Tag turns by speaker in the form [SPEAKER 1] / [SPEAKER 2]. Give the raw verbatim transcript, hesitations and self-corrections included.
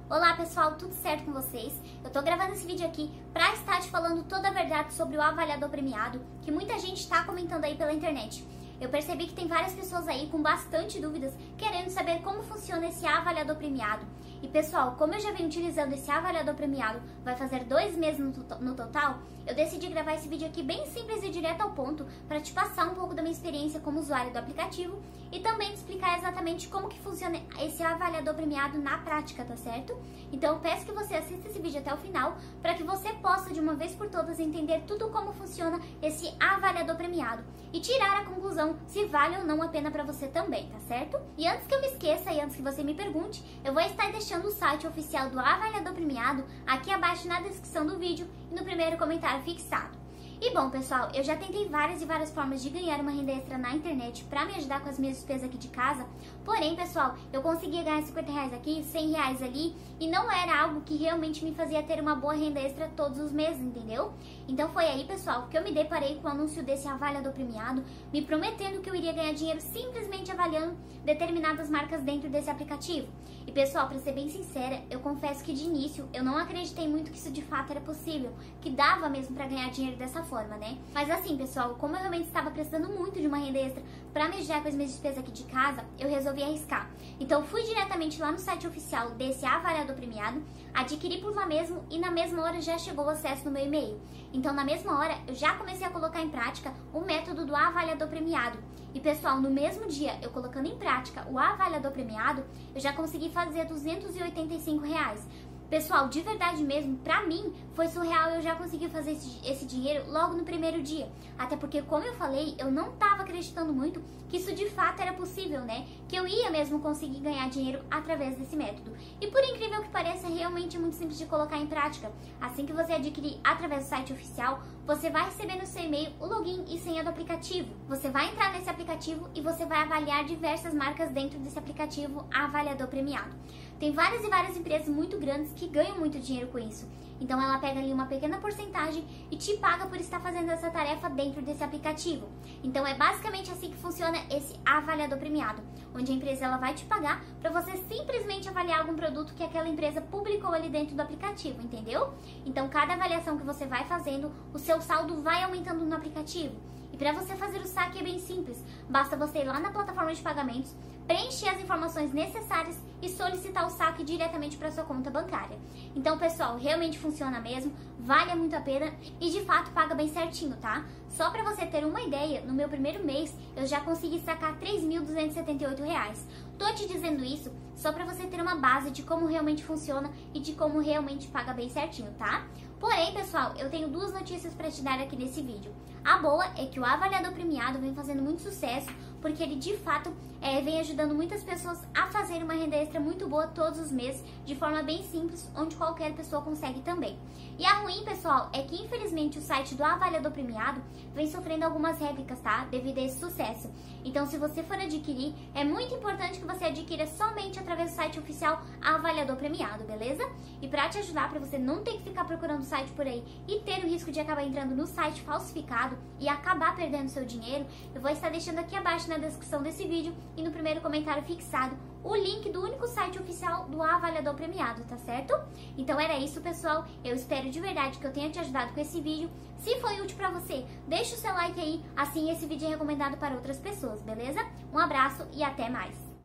[SPEAKER 1] Olá pessoal, tudo certo com vocês? Eu tô gravando esse vídeo aqui pra estar te falando toda a verdade sobre o avaliador premiado, que muita gente tá comentando aí pela internet. Eu percebi que tem várias pessoas aí com bastante dúvidas, querendo saber como funciona esse avaliador premiado. E pessoal, como eu já venho utilizando esse avaliador premiado, vai fazer dois meses no, to no total, eu decidi gravar esse vídeo aqui bem simples e direto ao ponto, para te passar um pouco da minha experiência como usuário do aplicativo e também te explicar exatamente como que funciona esse avaliador premiado na prática, tá certo? Então eu peço que você assista esse vídeo até o final, para que você possa de uma vez por todas entender tudo como funciona esse avaliador premiado e tirar a conclusão se vale ou não a pena para você também, tá certo? E antes que eu me esqueça e antes que você me pergunte, eu vou estar deixando o site oficial do avaliador premiado aqui abaixo na descrição do vídeo e no primeiro comentário fixado. E bom pessoal, eu já tentei várias e várias formas de ganhar uma renda extra na internet para me ajudar com as minhas despesas aqui de casa, porém pessoal, eu conseguia ganhar cinquenta reais aqui, cem reais ali, e não era algo que realmente me fazia ter uma boa renda extra todos os meses, entendeu? Então foi aí pessoal que eu me deparei com o anúncio desse avaliador premiado, me prometendo que eu iria ganhar dinheiro simplesmente avaliando determinadas marcas dentro desse aplicativo. E pessoal, para ser bem sincera, eu confesso que de início eu não acreditei muito que isso de fato era possível, que dava mesmo para ganhar dinheiro dessa forma, né? Mas assim, pessoal, como eu realmente estava precisando muito de uma renda extra para me ajudar com as minhas despesas aqui de casa, eu resolvi arriscar. Então fui diretamente lá no site oficial desse avaliador premiado, adquiri por lá mesmo e na mesma hora já chegou o acesso no meu e-mail. Então na mesma hora eu já comecei a colocar em prática o método do avaliador premiado. E pessoal, no mesmo dia eu colocando em prática o avaliador premiado, eu já consegui fazer duzentos e oitenta e cinco reais. Pessoal, de verdade mesmo, pra mim, foi surreal eu já consegui fazer esse, esse dinheiro logo no primeiro dia. Até porque, como eu falei, eu não tava acreditando muito que isso de fato era possível, né? Que eu ia mesmo conseguir ganhar dinheiro através desse método. E por incrível que pareça, realmente é muito simples de colocar em prática. Assim que você adquirir através do site oficial, você vai receber no seu e-mail o login e senha do aplicativo. Você vai entrar nesse aplicativo e você vai avaliar diversas marcas dentro desse aplicativo avaliador premiado. Tem várias e várias empresas muito grandes que ganham muito dinheiro com isso. Então ela pega ali uma pequena porcentagem e te paga por estar fazendo essa tarefa dentro desse aplicativo. Então é basicamente assim que funciona esse avaliador premiado, onde a empresa ela vai te pagar para você simplesmente avaliar algum produto que aquela empresa publicou ali dentro do aplicativo, entendeu? Então cada avaliação que você vai fazendo, o seu saldo vai aumentando no aplicativo. E para você fazer o saque é bem simples, basta você ir lá na plataforma de pagamentos, preencher as informações necessárias e solicitar o saque diretamente para sua conta bancária. Então, pessoal, realmente funciona mesmo, vale muito a pena e de fato paga bem certinho, tá? Só para você ter uma ideia, no meu primeiro mês eu já consegui sacar três mil duzentos e setenta e oito reais. Tô te dizendo isso só para você ter uma base de como realmente funciona e de como realmente paga bem certinho, tá? Porém, pessoal, eu tenho duas notícias para te dar aqui nesse vídeo. A boa é que o avaliador premiado vem fazendo muito sucesso, porque ele de fato é, vem ajudando muitas pessoas a fazer uma renda extra muito boa todos os meses, de forma bem simples, onde qualquer pessoa consegue também. E a ruim, pessoal, é que infelizmente o site do avaliador premiado vem sofrendo algumas réplicas, tá? Devido a esse sucesso. Então, se você for adquirir, é muito importante que você adquira somente através do site oficial avaliador premiado, beleza? E para te ajudar, para você não ter que ficar procurando o site por aí e ter o risco de acabar entrando no site falsificado e acabar perdendo seu dinheiro, eu vou estar deixando aqui abaixo na descrição desse vídeo e no primeiro comentário fixado o link do único site oficial do avaliador premiado, tá certo? Então era isso, pessoal. Eu espero de verdade que eu tenha te ajudado com esse vídeo. Se foi útil pra você, deixa o seu like aí, assim esse vídeo é recomendado para outras pessoas, beleza? Um abraço e até mais!